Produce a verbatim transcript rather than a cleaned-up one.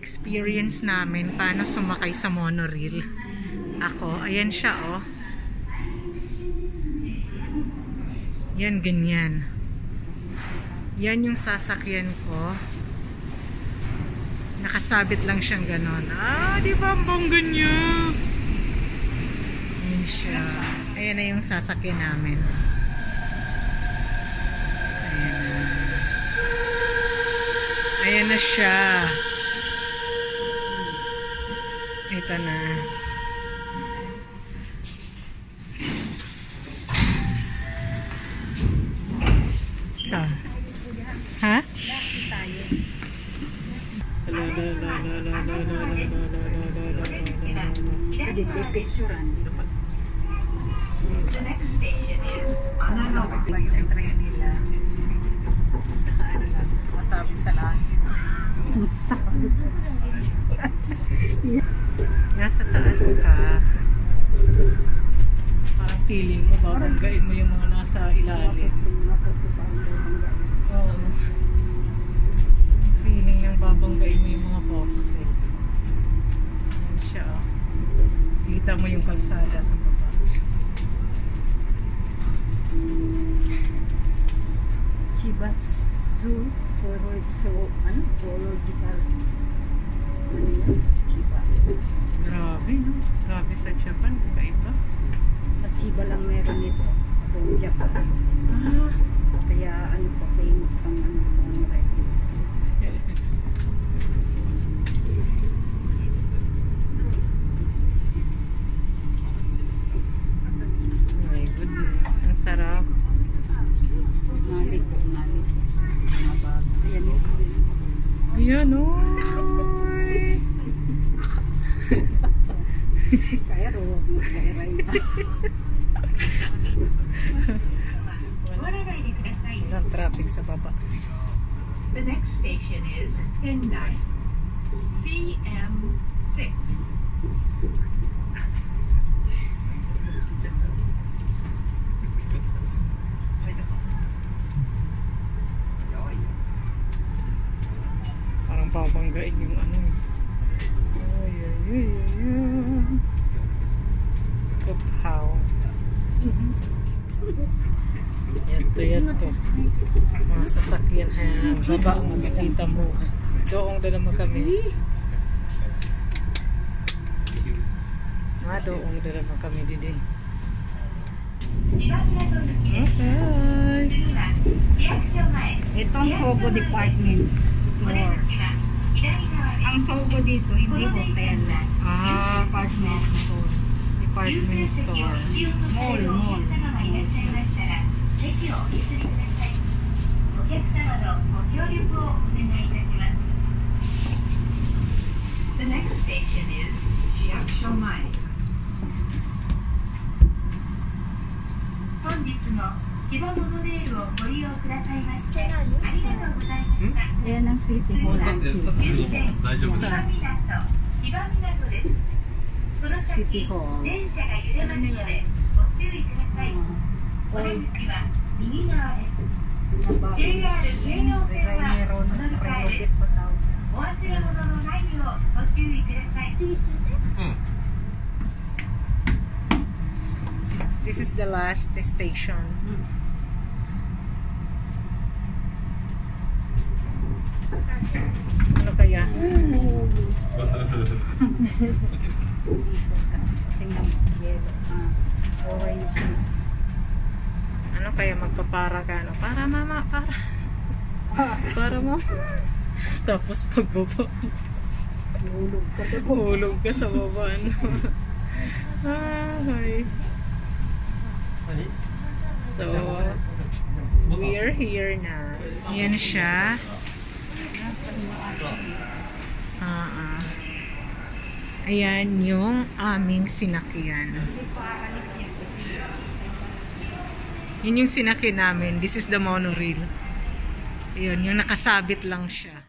experience namin paano sumakay sa monorail. Ako, ayan siya oh. Yan, ganyan. Yan yung sasakyan ko. Nakasabit lang siyang ganon. Ah, di ba ang bongga niya? Yan siya. Ayan na yung sasakyan namin. Ayan na. Ayan na siya. Ito na. So, ha? La la la la la la la la la. The next station is Manalo. Sumasabit sa langit. Nasa taas ka. Parang feeling mo, babanggain mo yung mga nasa ilalim. Oo. Feeling yung babanggain mo yung mga poste. Yan siya. Kita mo yung kalsada sa baba. Chiba Zoo, Zoro, so, ano? Zoological. Ano yun? Chiba. Grabe, no? Grabe sa Japan, di ba iba? At Chiba lang meron nito. Buong Japan. Ah. Kaya ano po, famous ang ano, monorail. My goodness, ang sarap. Nalik po, nalik po. Mga bago. Ayan yun. Ayan, oy! Kaya ro, kaya ray. Walang traffic sa baba. The next station is Hendai. C M six. Parang babanggain yung ano eh. Ay, ay, ay, ay, ay. Kuphaw. Yato, yato. Mga sasakyan ha. Baba, makikita mo. Doong na naman kami. Ah, doong na naman kami didi. Okay. Ito ang Sogo Department Store. Ang Sogo dito, hindi hotel. Ah, Department Store. department store. Mall, mall. The next station is Chiakshamai. 本日も千葉モノレールをご利用くださいましてありがとうございました。 Ayan ang City Hall. 千葉港、千葉港です。この先、 City Hall. 電車が揺れますのでご注意ください。お出口は右側です。ジェイアール 京葉線はこの向です。お忘れ物のないようご注意ください。 This is the last station. Ano kaya? Tingnan mo, yellow. Ah, orange. Ano kaya magpapara ka? Ano? Para mama, para. Para mama. Tapos pagbaba. Hulog ka to. Hulog ka sa baba. Ano? Ay. So, we're here na. Yan siya. Ah, uh, ayan yung aming sinakyan. Yun yung sinakyan namin. This is the monorail. Ayun, yung nakasabit lang siya.